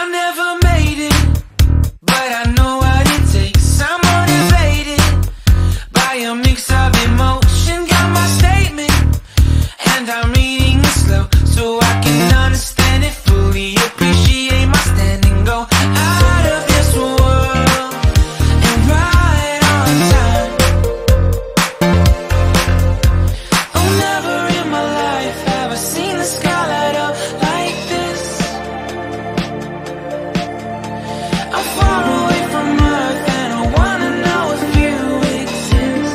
never made it, but I know what it takes. I'm motivated by a mix of emotion. Got my statement, and I'm reading it slow so I can understand it fully. Appreciate my standing, go out of this world and right on time. Oh, never in my life have I seen the sky light up like this. I'm far away from Earth and I wanna know if you exist.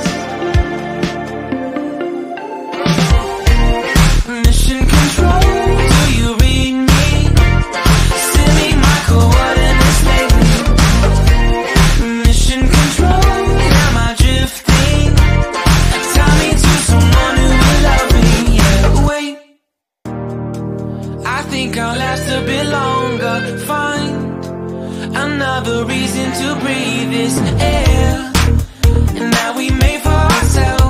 Mission control, do you read me? Send me my coordinates lately. Mission control, am I drifting? Tie me to someone who will love me. Yeah, wait, I think I'll last a bit longer. Find another reason to breathe this air, and that we made for ourselves.